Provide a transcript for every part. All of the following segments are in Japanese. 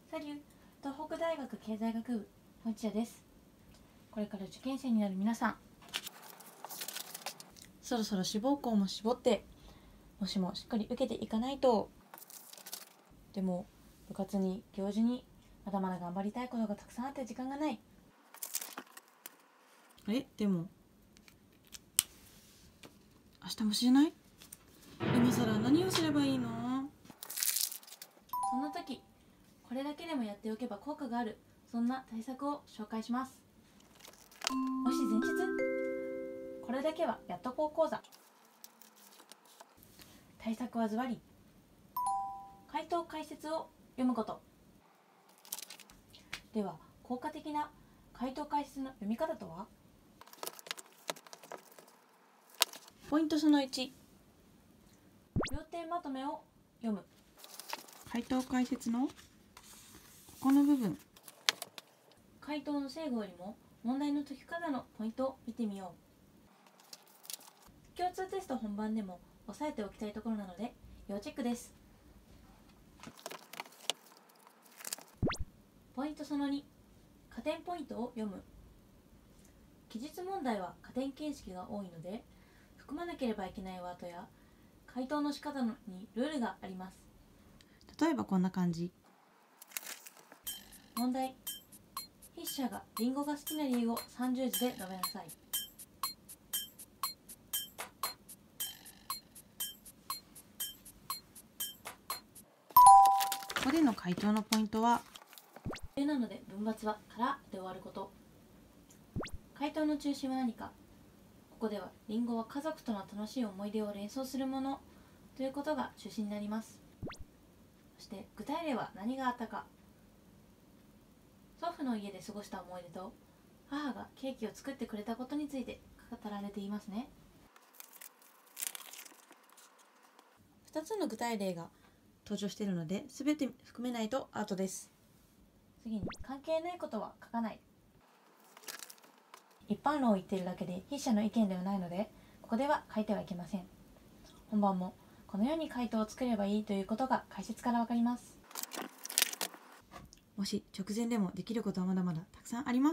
サリュー、東北大学経済学部本千代です。これから受験生になる皆さん、そろそろ志望校も絞って模試もしっかり受けていかないと。でも部活に行事にまだまだ頑張りたいことがたくさんあって時間がない。 でも明日模試じゃない？今さら何をすればいいの？ そんな時、これだけでもやっておけば効果がある、そんな対策を紹介します。模試前日、これだけはやっとこう講座。対策はズバリ、回答解説を読むこと。では、効果的な回答解説の読み方とは？ ポイントその1、 要点まとめを読む。 回答解説のここの部分、 回答の精度よりも問題の解き方のポイントを見てみよう。共通テスト本番でも押さえておきたいところなので要チェックです。ポイントその2、加点ポイントを読む。記述問題は加点形式が多いので、含まなければいけないワードや回答の仕方にルールがあります。 例えばこんな感じ。 問題、筆者がリンゴが好きな理由を30字で述べなさい。 ここでの回答のポイントは、 理由なので文末はからで終わること。回答の中心は何か。ここではリンゴは家族との楽しい思い出を連想するものということが中心になります。そして具体例は何があったか。祖父の家で過ごした思い出と母がケーキを作ってくれたことについて語られていますね。 2つの具体例が登場しているので全て含めないとアウトです。 次に、関係ないことは書かない。一般論を言っているだけで筆者の意見ではないので、ここでは書いてはいけません。本番もこのように回答を作ればいいということが解説からわかります。 もし直前でもできることはまだまだたくさんあります。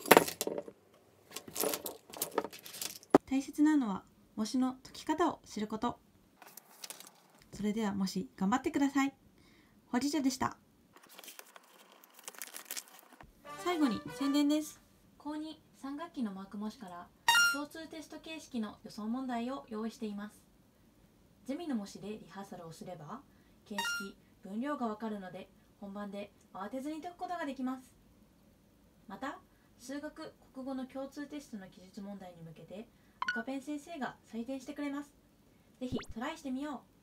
大切なのは模試の解き方を知ること。それでは模試頑張ってください。ほじちゃでした。最後に宣伝です。 高2、3学期のマーク模試から共通テスト形式の予想問題を用意しています。ゼミの模試でリハーサルをすれば形式、分量がわかるので本番で慌てずに解くことができます。また、数学・国語の共通テストの記述問題に向けて赤ペン先生が採点してくれます。ぜひトライしてみよう。